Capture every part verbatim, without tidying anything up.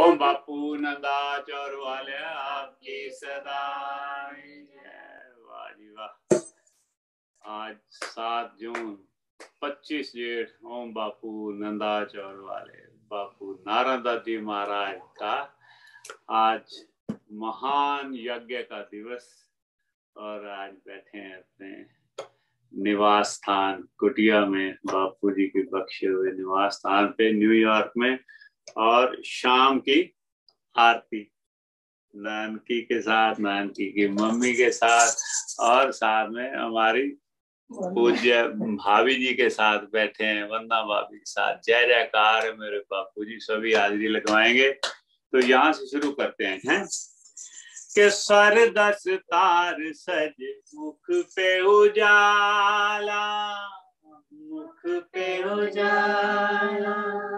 ओम बापू नंदाचौर वाले आपकी सदा जय। वाह जी वाह। आज सात जून पच्चीस जेठ ओम बापू नंदाचौर वाले बापू नारायण दादी महाराज का आज महान यज्ञ का दिवस। और आज बैठे हैं अपने निवास स्थान कुटिया में, बापू जी के बख्शे हुए निवास स्थान पे न्यूयॉर्क में। और शाम की आरती नानकी के साथ, नानकी की मम्मी के साथ और साथ में हमारी पूज्य भाभी जी के साथ बैठे हैं, वंदना भाभी के साथ। जय जयकार है मेरे बापू जी। सभी हाजिरी लगवाएंगे। तो यहाँ से शुरू करते हैं, हैं? के स्वर दस तार सज मुख पे उजाला, मुख पे उजाला,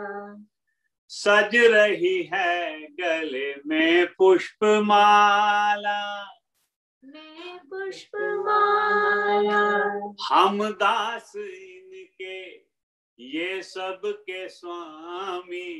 सज रही है गले में पुष्प माला, में पुष्प माला। हम दास इनके ये सब के स्वामी,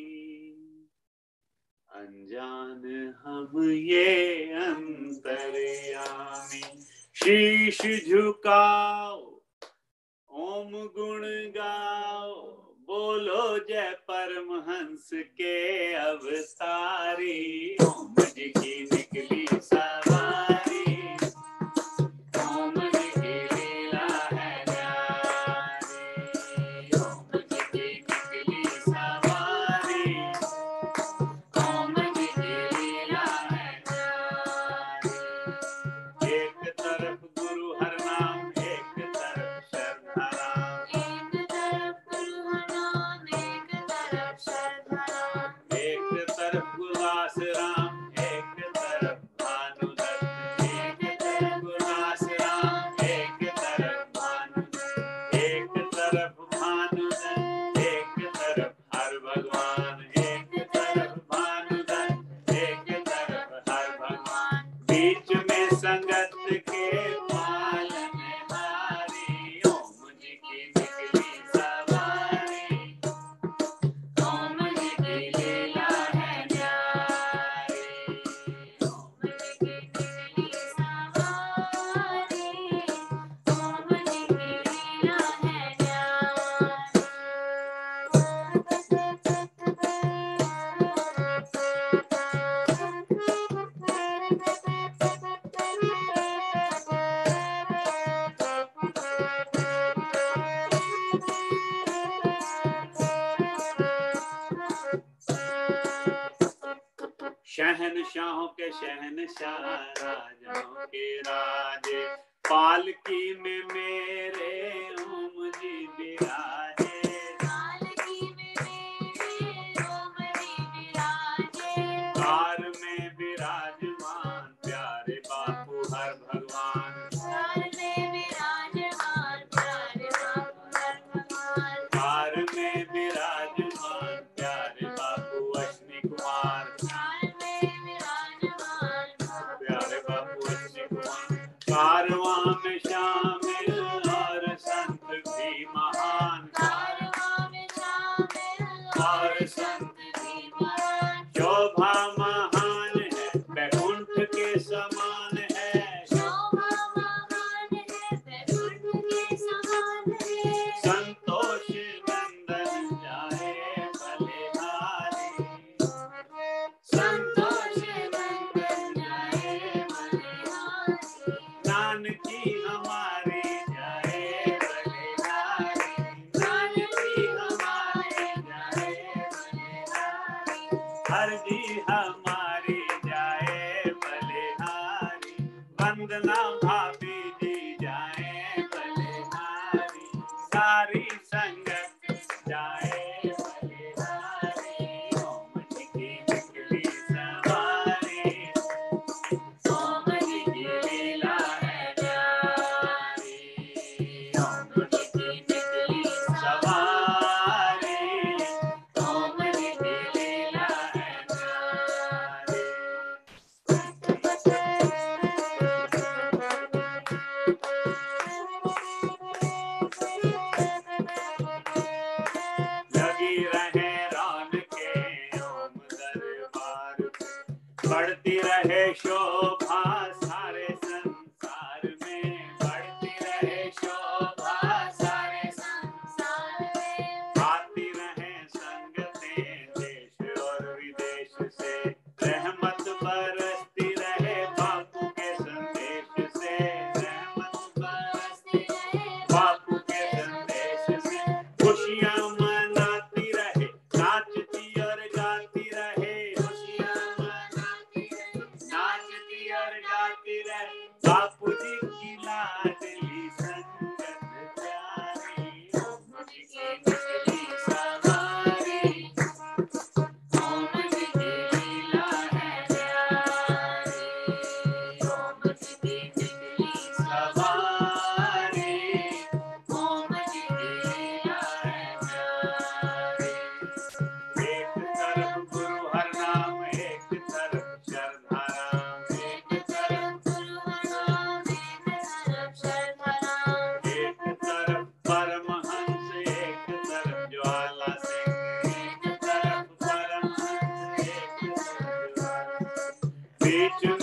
अनजान हम ये अंतर्यामी। शीश झुकाओ ओम गुण गाओ, बोलो जय परमहंस के अवतारी। ओम जी की निकली सवारी, ओम जी की लीला है न्यारी। ओम जी की निकली सवारी, ओम जी की लीला है न्यारी। एक तरफ गुरु हर नाम, एक तरफ श्रद्धा राम, एक तरफ गुरु हर नाम, एक तरफ श्रद्धा राम। एक तरफ गुरदास राम, एक तरफ भानुदत्त, एक तरफ गुरदास राम, एक तरफ भानुदत्त, एक तरफ भानुदत्त, एक तरफ हर भगवान, एक तरफ भानुदत्त, एक तरफ हर भगवान। बीच में संगत के पालनहारी, ओम जी की निकली सवारी, ओम जी की लीला है न्यारी। ओम जी की निकली सवारी, ओम जी की लीला है न्यारी। शहनशाहों के शहनशाह, राजाओं के राजे, पालकी में मेरे ओम जी विराजे, पालकी में मेरे ओम जी विराजे। कार में विराजमान प्यारे बापू हर भगवान, कार में विराजमान प्यारे बापू हर भगवान। कार में विराजमान प्यारे बापू अश्विनी कुमार, प्यारे बापू अश्विनी कुमार। कारवां में शामिल और संत भी महान, कारवां में शामिल और संत भी महान। शोभा महान है बैकुंठ के समान है, शोभा महान है बैकुंठ के समान है। संतोष नंदन जाए बलिहारी, संतोष नंदन जाए बलिहारी। नानकी हमारी जाए बलिहारी, नानकी हमारी जाए बलिहारी। हर जी हमारी जाए बलिहारी, वंदना भाभी जी जाए बलिहारी। सारी संगत जाए बलिहारी, ओम जी की निकली सवारी, ओम जी की लीला है न्यारी। ओम जी की निकली सवारी, ओम जी की लीला है न्यारी। बढ़ती रहे शोभा सारे संसार में, बढ़ती रहे शोभा सारे संसार में, आती रहे संगतें देश और विदेश से, रहमत बरसती रहे बापू के संदेश से, रहमत बरसती रहे बापू के संदेश से, खुशियाँ मनाती रहे नाचती और गाती रहे, खुशियाँ मनाती रहे नाचती और गाती रहे, बापू जी की लाडली संगत प्यारी, ओम जी की बिजली सवारी, ओम जी की लीला है प्यारी, ओम जी की बिजली सवारी, ओम जी की लीला है प्यारी। एक तरफ गुरु हर नाम, एक तरफ श्रद्धा राम, एक तरफ गुरु हर नाम, एक तरफ श्रद्धा राम, एक तरफ परमहंस, एक तरफ ज्वाला सिंह, एक तरफ परमहंस, एक तरफ ज्वाला सिंह, बीच